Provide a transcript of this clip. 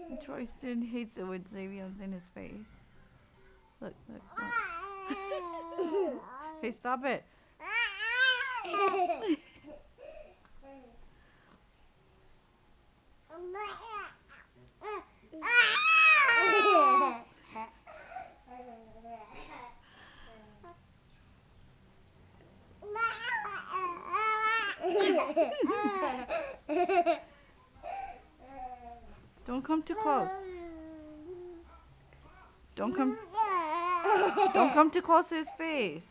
Troystin hates it when Zavion's in his face. Look, look, look. Hey, stop it. Don't come too close. Don't come too close to his face.